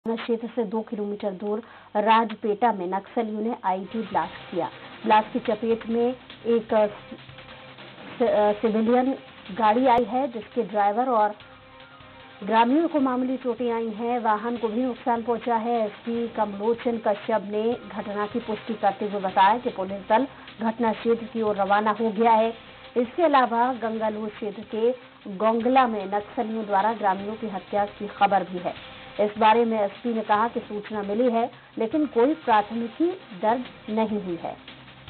क्षेत्र से 2 किलोमीटर दूर राजपेटा में नक्सलियों ने आईईडी ब्लास्ट किया। ब्लास्ट की चपेट में एक सिविलियन गाड़ी आई है, जिसके ड्राइवर और ग्रामीणों को मामूली चोटें आई हैं। वाहन को भी नुकसान पहुंचा है। एसपी कमलोचन कश्यप ने घटना की पुष्टि करते हुए बताया कि पुलिस दल घटना क्षेत्र की ओर रवाना हो गया है। इसके अलावा गंगालूर क्षेत्र के गोंगला में नक्सलियों द्वारा ग्रामीणों की हत्या की खबर भी है। इस बारे में एसपी ने कहा कि सूचना मिली है, लेकिन कोई प्राथमिकी दर्ज नहीं हुई है।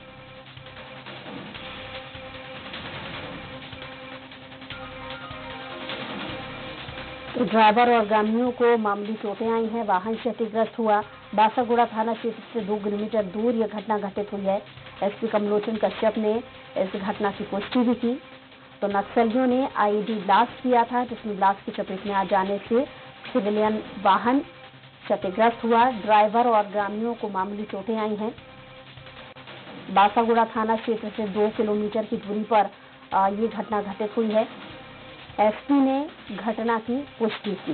तो ड्राइवर और ग्रामीणों को मामूली चोटें आई हैं। वाहन क्षतिग्रस्त हुआ। बासागुड़ा थाना क्षेत्र से 2 किलोमीटर दूर यह घटना घटित हुई है। एसपी कमलोचन कश्यप ने इस घटना की पुष्टि भी की। तो नक्सलियों ने आईईडी ब्लास्ट किया था, जिसमें ब्लास्ट की चपेट में आ जाने से सिविलियन वाहन क्षतिग्रस्त हुआ। ड्राइवर और ग्रामीणों को मामूली चोटें आई हैं। बासागुड़ा थाना क्षेत्र से 2 किलोमीटर की दूरी पर ये घटना घटित हुई है। एसपी ने घटना की पुष्टि की।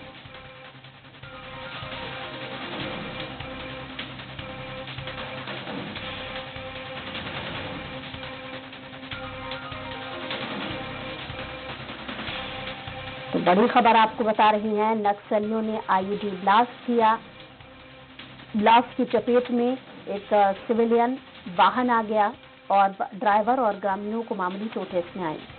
तो बड़ी खबर आपको बता रही हैं, नक्सलियों ने आईईडी ब्लास्ट किया। ब्लास्ट की चपेट में एक सिविलियन वाहन आ गया और ड्राइवर और ग्रामीणों को मामूली चोटें इसमें आई।